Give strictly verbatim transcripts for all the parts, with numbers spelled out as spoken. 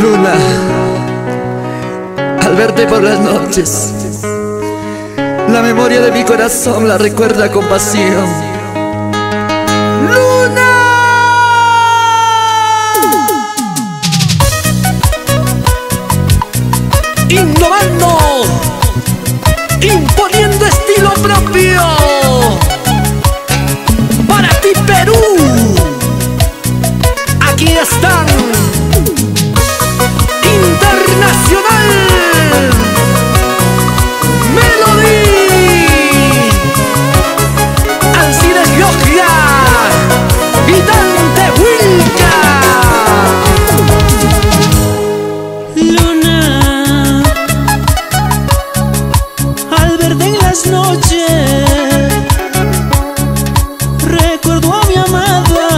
Luna, al verte por las noches, la memoria de mi corazón la recuerda con pasión. ¡Luna! Innovando, imponiendo estilo propio. Para ti, Perú. Aquí están Internacional Melody, Alcides Logia y Dante Wilka. Luna, al verte en las noches, recuerdo a mi amada,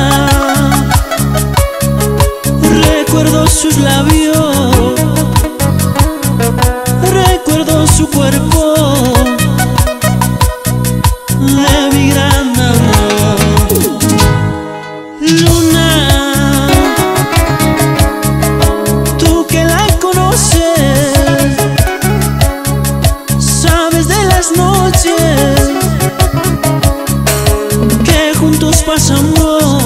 recuerdo sus labios, recuerdo su cuerpo de mi gran amor. Luna, tú que la conoces, sabes de las noches que juntos pasamos,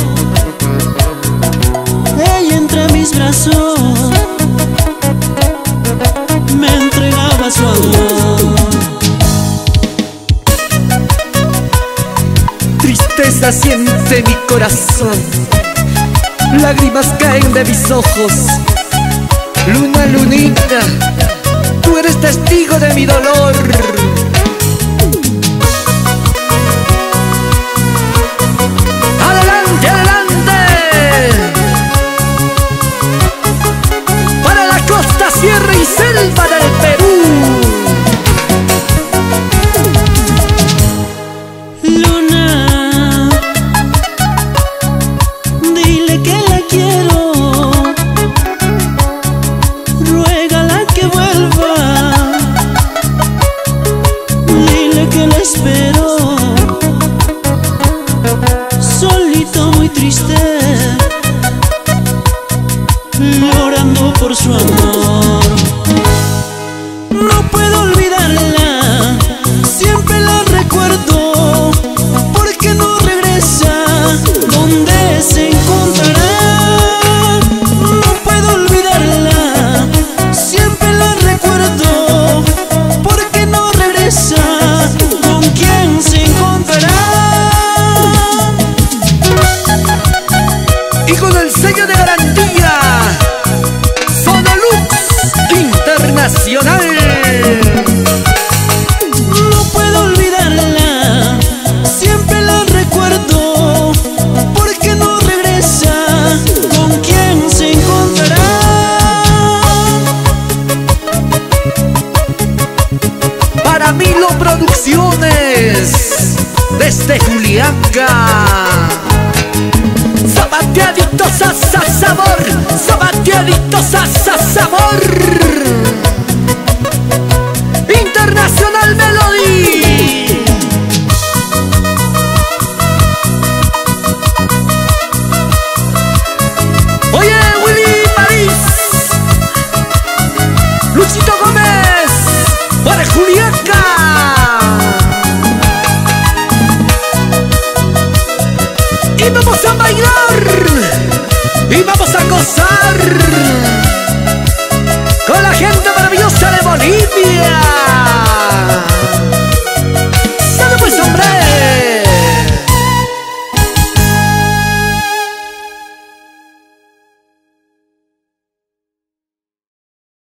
ella entre mis brazos me entregaba su amor. Tristeza siente mi corazón, lágrimas caen de mis ojos. Luna, lunita, tú eres testigo de mi dolor. ¡Adelante, adelante! Para la costa, sierra y selva del Perú. Luna, dile que la quiero, ruégala que vuelva, dile que la espero, solito muy triste, llorando por su amor. No puedo olvidarla, siempre la recuerdo, porque no regresa, ¿dónde se encontrará? No puedo olvidarla, siempre la recuerdo, porque no regresa, ¿con quién se encontrará? Y con el sello de garantía, Sonolux Internacional. No puedo olvidarla, siempre la recuerdo, porque no regresa, ¿con quién se encontrará? Para Milo Producciones, desde Juliaca. Zapateaditos a sa sabor, zapateaditos a sa sabor. Internacional Melody. Oye, Willy París, Luchito Gómez, para Juliaca. Y vamos a bailar, y vamos a gozar con la gente maravillosa de Bolivia.